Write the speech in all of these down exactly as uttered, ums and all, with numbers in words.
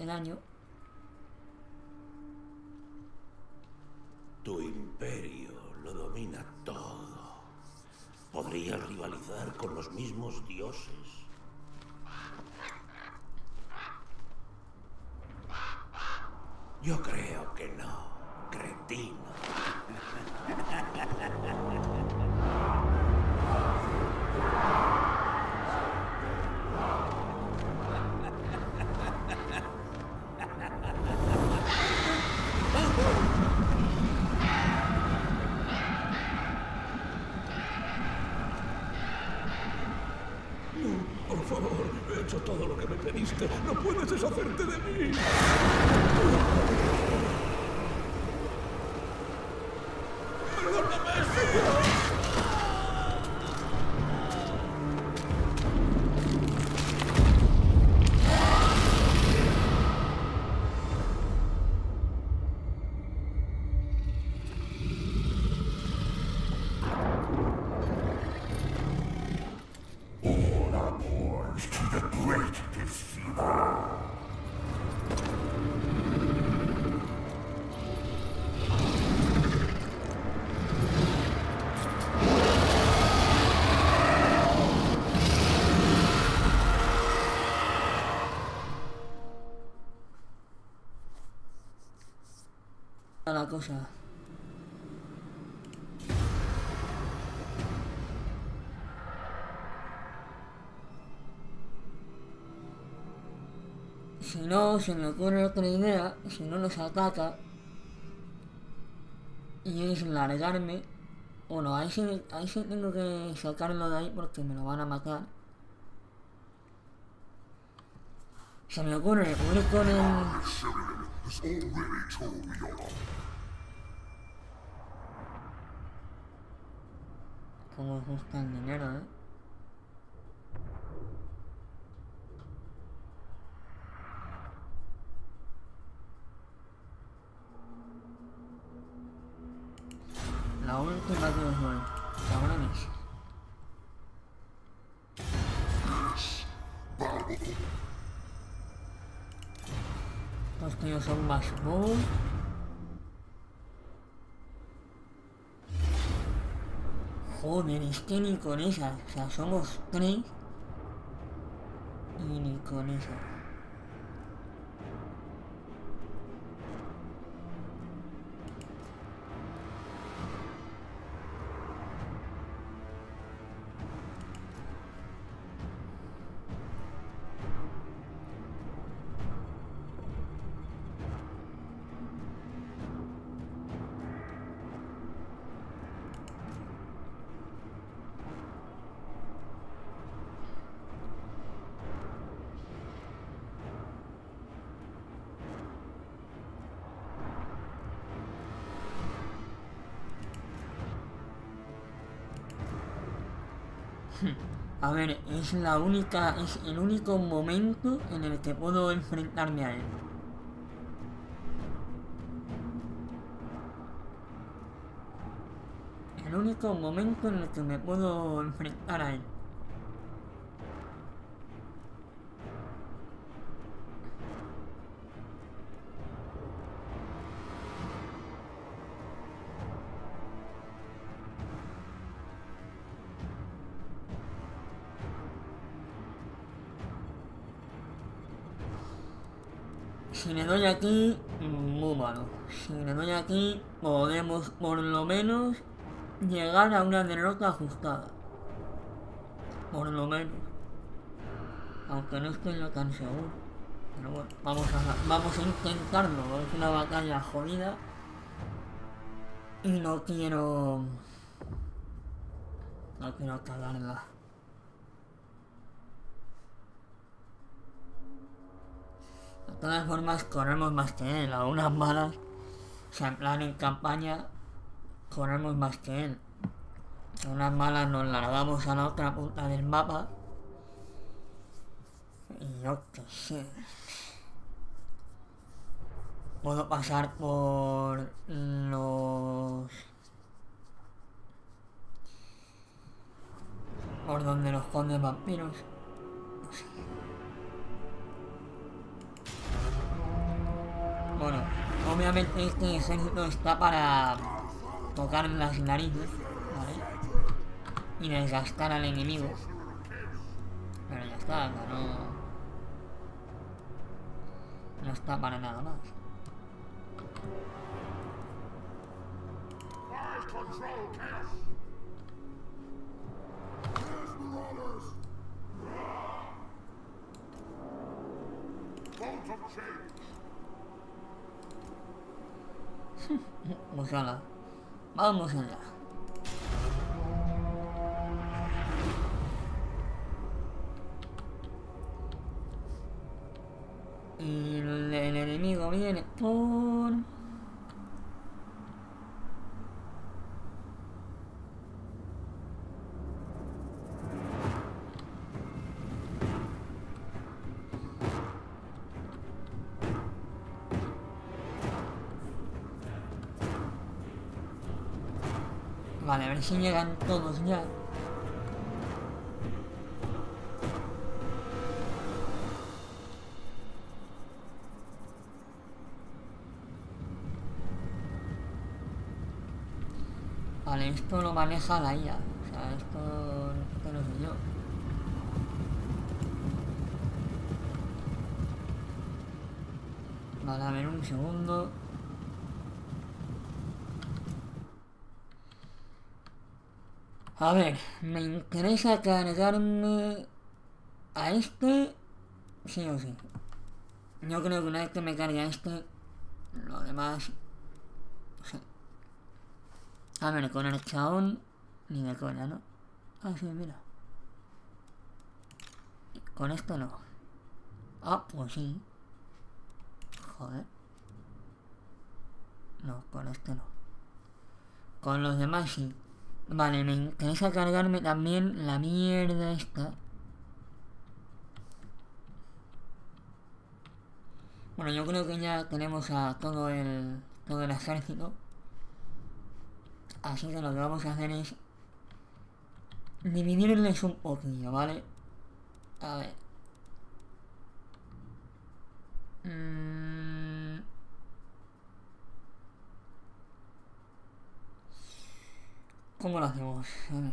daño. Tu imperio lo domina todo. ¿Podrías rivalizar con los mismos dioses? Yo creo que no, cretino. Por favor, he hecho todo lo que me pediste. No puedes deshacerte de mí. ¡Perdóname, señor! La cosa. Si no, se me ocurre otra idea, si no nos ataca, y es largarme. Bueno, ahí sí, ahí sí tengo que sacarlo de ahí porque me lo van a matar. Se me ocurre ir con el... Como os gusta el dinero, eh. La última que os doy. Ahora mismo. Los tíos son más smooth. Joder, es que ni con esa. O sea, somos tres. Y ni con esa. A ver, es la única, es el único momento en el que puedo enfrentarme a él. El único momento en el que me puedo enfrentar a él. Si le doy aquí, muy malo. Si le doy aquí, podemos por lo menos llegar a una derrota ajustada. Por lo menos. Aunque no estoy yo tan seguro. Pero bueno, vamos a, vamos a intentarlo. Es una batalla jodida. Y no quiero... No quiero cagarla. De todas formas, corremos más que él. A unas malas, o sea, en plan en campaña, corremos más que él. A unas malas nos largamos a la otra punta del mapa. Y yo qué sé. Puedo pasar por los... por donde los condes vampiros. No sé. este ejército está para tocar las narices, ¿vale? Y desgastar al enemigo. Pero ya está, no... No está para nada más. Pues ala, vamos allá. Y el, el enemigo viene por... Vale, a ver si llegan todos ya. Vale, esto lo maneja la I A. O sea, esto, esto no soy yo. Vale, a ver un segundo. A ver, me interesa cargarme a este, sí o sí. Yo creo que una vez que me cargue a este, lo demás, sí. A ver, con el chabón, ni de coña, ¿no? Ah, sí, mira. Con esto no. Ah, pues sí. Joder. No, con este no. Con los demás sí. Vale, me interesa cargarme también la mierda esta. Bueno, yo creo que ya tenemos a todo el, todo el ejército. Así que lo que vamos a hacer es dividirles un poquillo, ¿vale? A ver. Mm. ¿Cómo lo hacemos? A ver.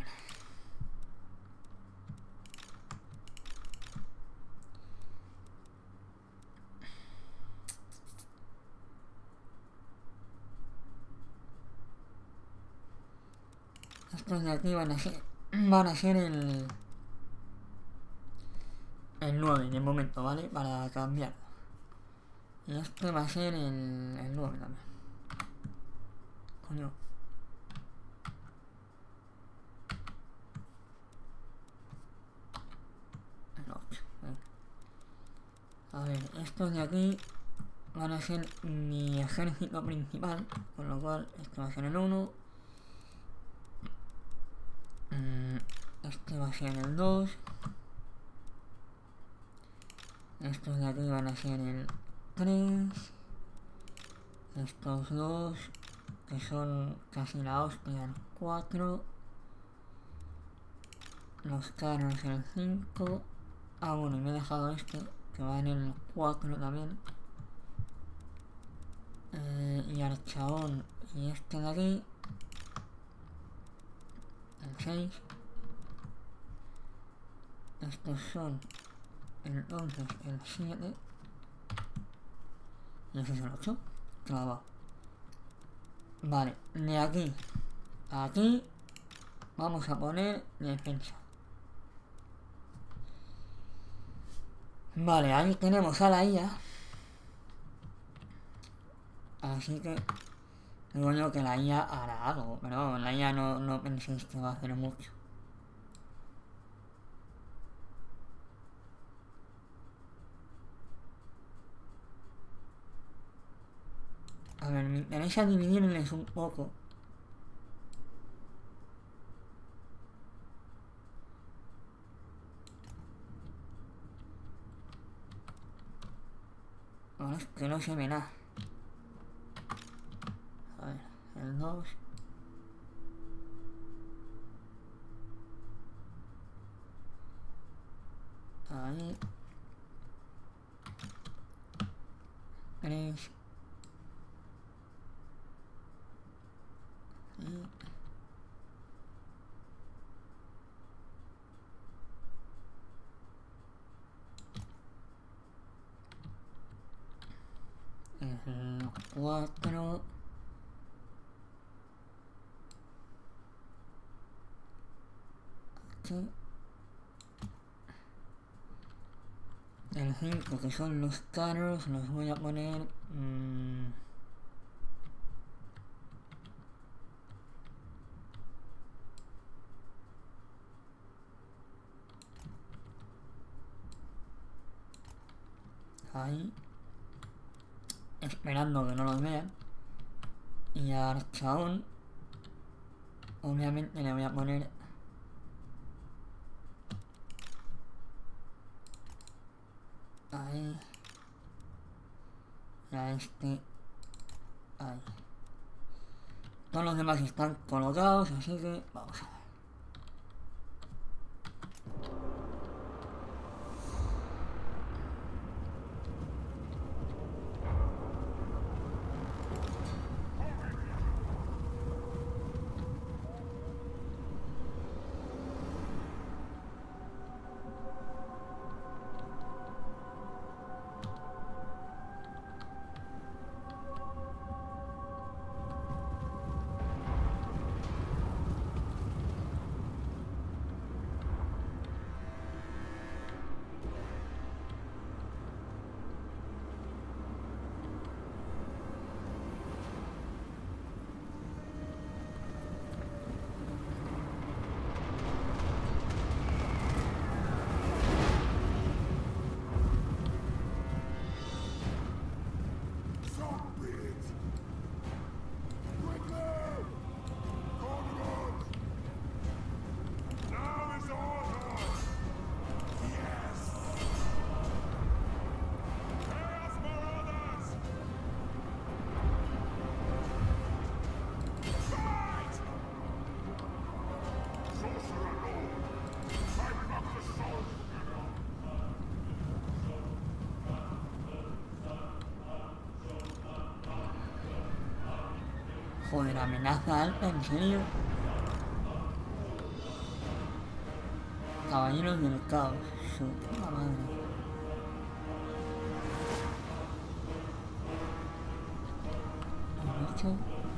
Estos de aquí van a ser, van a ser el, el nueve de momento, ¿vale? Para cambiar. Y este va a ser el, el nueve también. Coño. El ocho. A ver, estos de aquí van a ser mi ejército principal, con lo cual este va a ser el uno. Este va a ser el dos. Estos de aquí van a ser el tres. Estos dos, que son casi la hostia, el cuatro. Los carros el cinco. Ah, bueno, y me he dejado este, que va en el cuatro también. Eh, y al chabón y este de aquí, el seis. Estos son entonces el siete. Y ese es el ocho. Clavado. Vale, de aquí a aquí vamos a poner defensa. Vale, ahí tenemos a la I A. Así que digo yo que la I A hará algo, pero vamos, la I A no, no penséis que va a hacer mucho. A ver, me interesa dividirles un poco. Bueno, es que no se ve nada. A ver, el dos. Ahí. tres. este. El cinco, que son los caros, los voy a poner... Mmm, ahí. Esperando que no los vean. Y a Archaón, obviamente le voy a poner... Ahí. Y a este... Ahí. Todos los demás están colocados, así que vamos a ver. Joder, amenaza alta, ¿en serio? Caballeros del caos, su puta madre. ¿Derecho?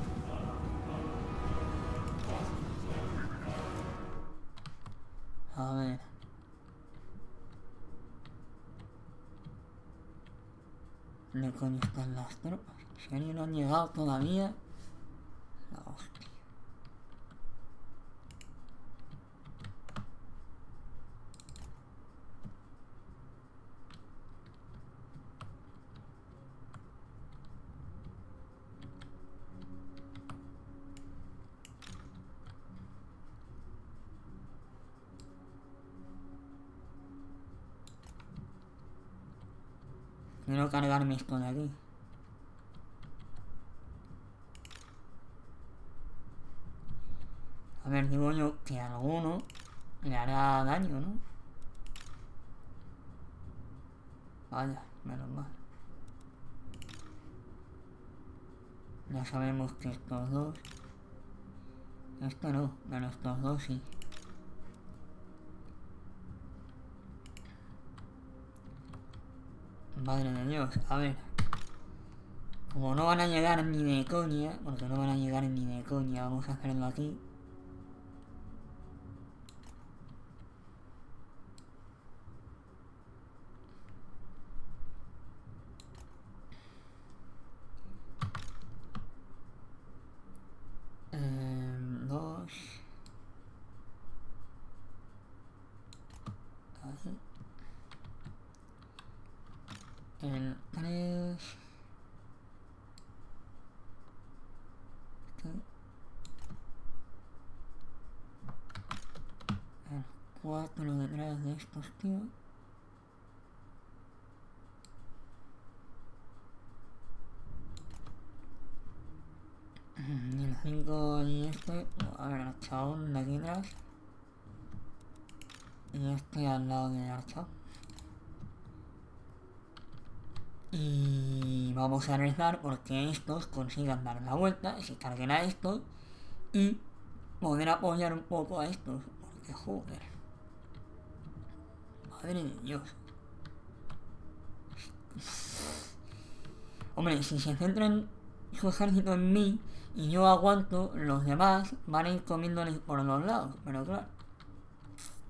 A ver. ¿Dónde coño están las tropas? ¿En serio no han llegado todavía? La hostia. Quiero cargarme esto de aquí. A ver, digo yo que a alguno le hará daño, ¿no? Vaya, menos mal. Ya sabemos que estos dos... Este no, pero estos dos sí. Madre de Dios, a ver. Como no van a llegar ni de coña, porque no van a llegar ni de coña, vamos a hacerlo aquí. Eh, dos. Ahí. El tres. El cuatro detrás de estos tíos. Y el cinco y este, a ver, Archaón de aquí atrás. Y este al lado de Archaón. Y vamos a rezar porque estos consigan dar la vuelta, se carguen a estos y poder apoyar un poco a estos, porque joder, madre de Dios. Hombre, si se centran su ejército en mí y yo aguanto, los demás van a ir comiéndoles por los lados, pero claro.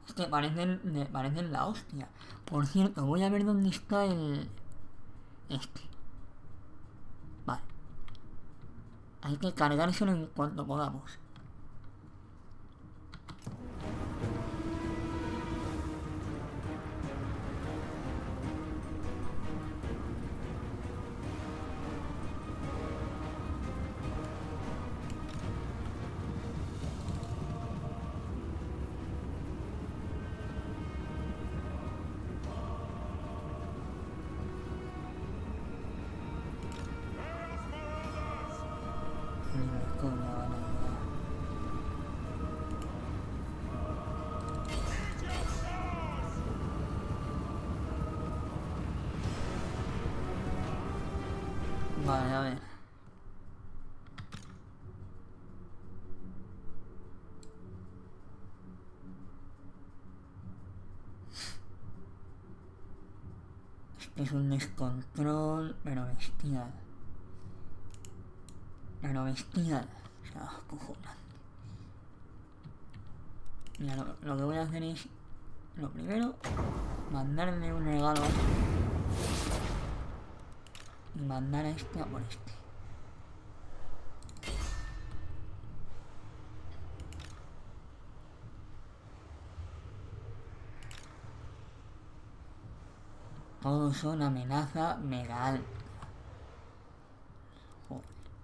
Es que parecen, me parecen la hostia. Por cierto, voy a ver dónde está el... Este. Vale. Hay que cargárselo en cuanto podamos. Vale, a ver. Este es un descontrol, pero bestial. Pero bestial. O sea, cojonante. Mira, lo, lo que voy a hacer es... Lo primero, mandarle un regalo a este. Y mandar a este a por este. Todos son amenaza mega alta. Joder.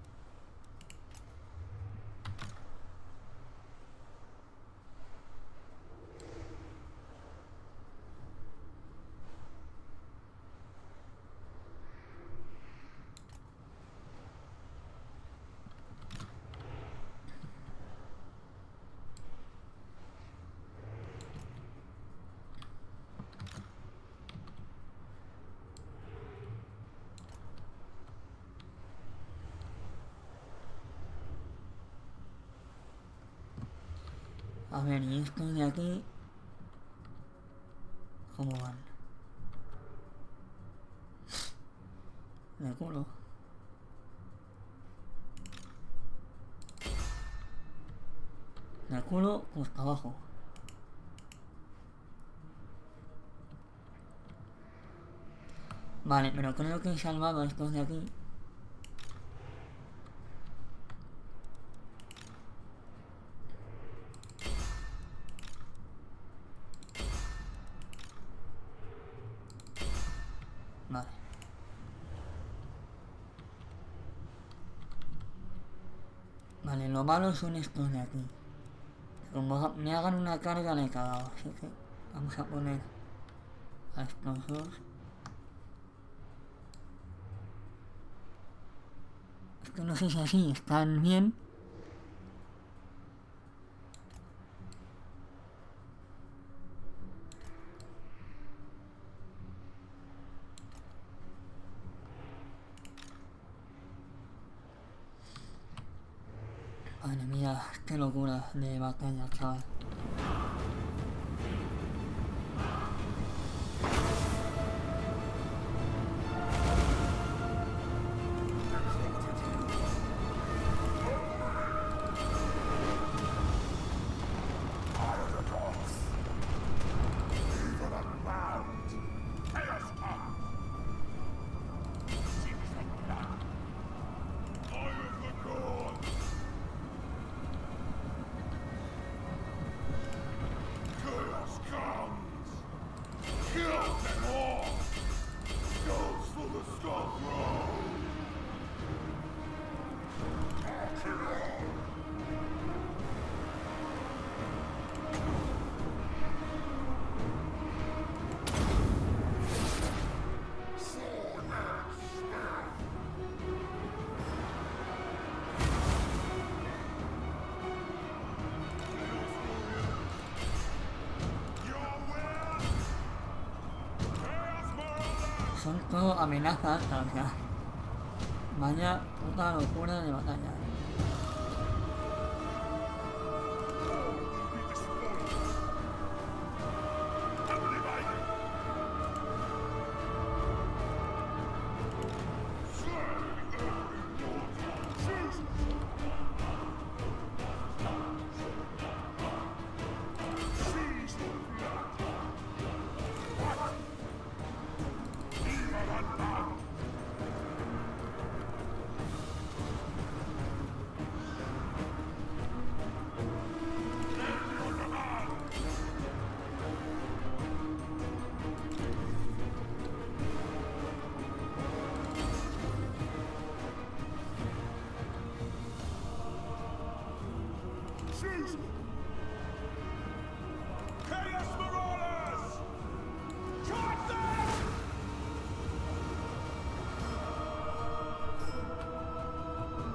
A ver, y estos de aquí... ¿Cómo van? De culo. De culo, pues para abajo. Vale, pero creo que he salvado a estos de aquí. Vale. Vale, lo malo son estos de aquí. Como me hagan una carga le he cagado, así que vamos a poner a estos dos. Es que no sé si así están bien. Madre mía, qué locura de batalla, chaval. Son todo amenazas, o sea, vaya puta locura de batalla.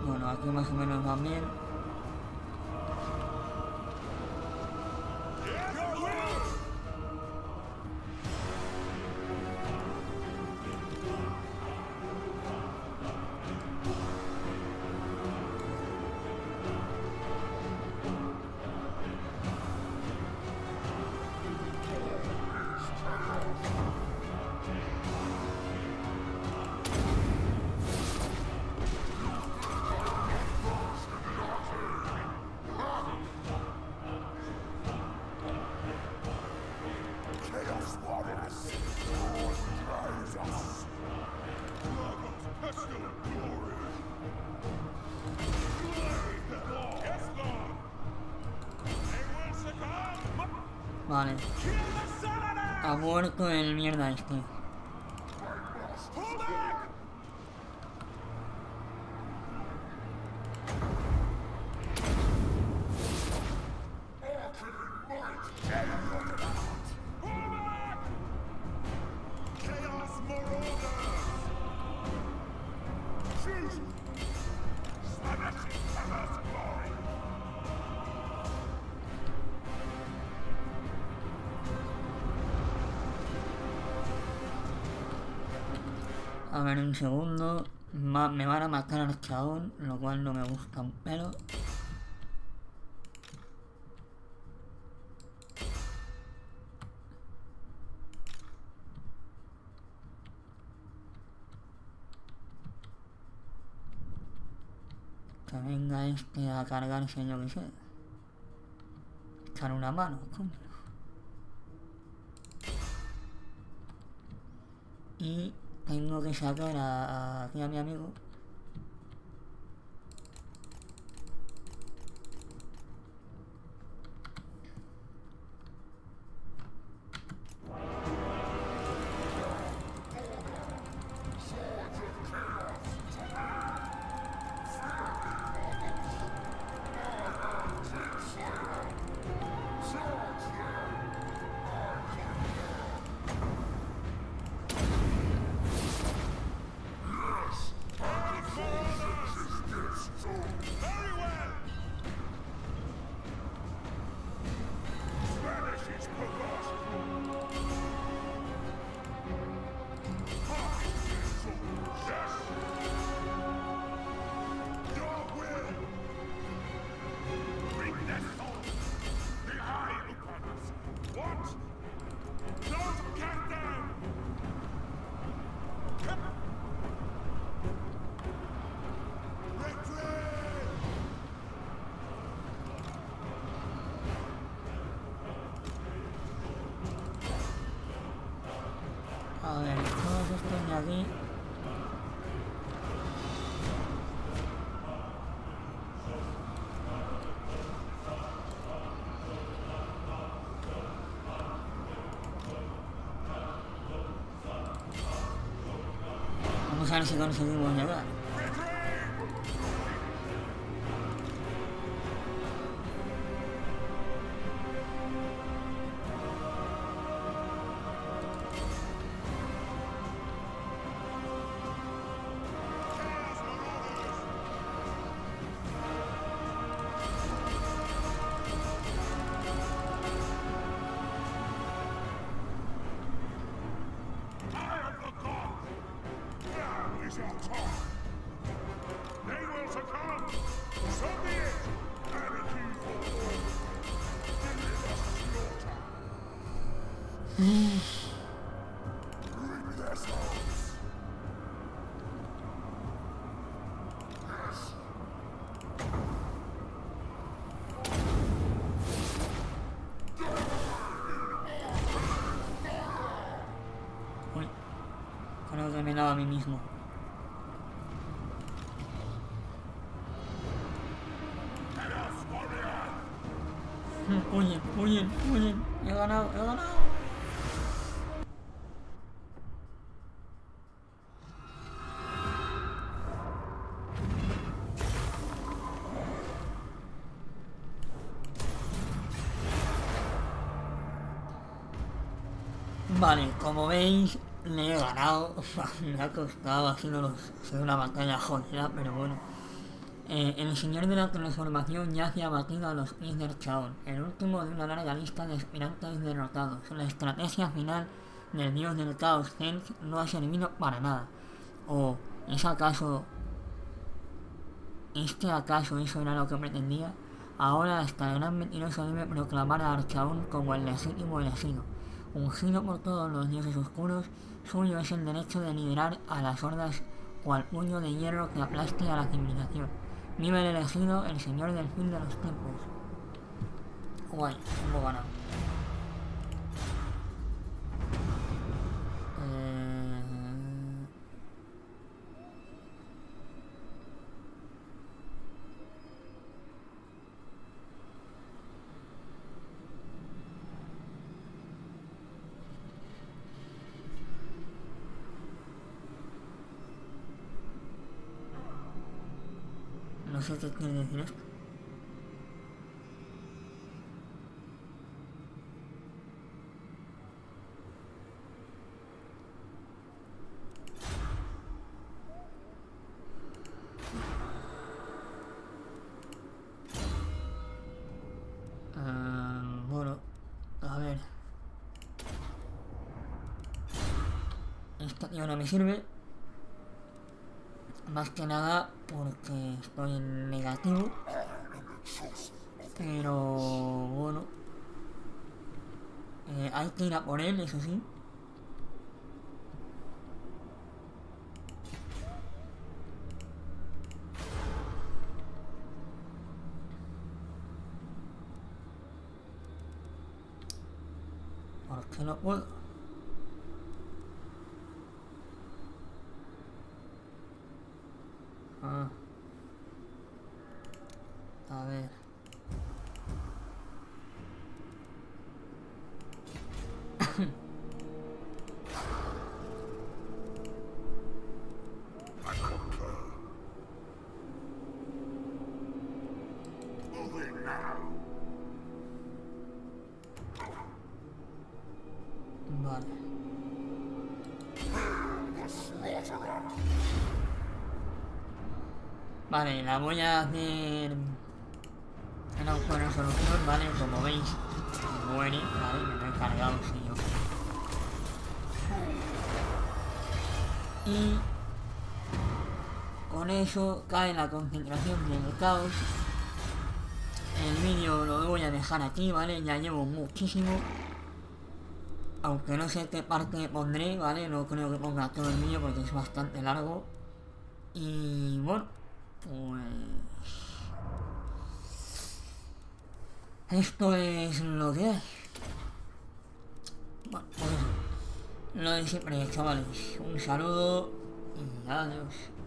Bueno, aquí más o menos van bien. Vale. Ha muerto el mierda este. A ver, un segundo. Ma me van a matar al chabón, lo cual no me gusta un pelo. Que venga este a cargarse, yo que sé. Echar una mano, coño. Y tengo que sacar a, a, aquí a mi amigo. A ver, todos estos de aquí. Vamos a ver si conseguimos llegar. Uy, creo que me he dado a mí mismo. Oye, oye, oye, he ganado, he ganado. Vale, como veis, le he ganado. Me ha costado, ha sido, los, ha sido una batalla jodida, pero bueno. Eh, el señor de la transformación yace abatido a los pies del Chaón, el último de una larga lista de aspirantes derrotados. La estrategia final del dios del caos Zenz no ha servido para nada. ¿O es acaso... ¿Este acaso eso era lo que pretendía? Ahora hasta el gran mentiroso debe proclamar a Archaón como el legítimo elegido. Ungido por todos los dioses oscuros, suyo es el derecho de liderar a las hordas cual puño de hierro que aplaste a la civilización. Vive el elegido, el señor del fin de los tiempos. Guay, hemos ganado. Eh... No sé qué quiere decir esto. Uh, bueno, a ver. Esta tío no me sirve. Más que nada porque estoy en negativo. Pero bueno. Eh, hay que ir a por él, eso sí. ¿Por qué no puedo? Ah. A ver. Vale. Vale, la voy a hacer en autorresolución, vale, como veis, muere, vale, me lo he cargado, sí, yo. Y con eso cae la concentración del caos. El vídeo lo voy a dejar aquí, vale, ya llevo muchísimo. Aunque no sé qué parte pondré, vale, no creo que ponga todo el vídeo porque es bastante largo. Y bueno, pues... esto es lo que hay. Bueno, pues eso. Lo de siempre, chavales. Un saludo y adiós.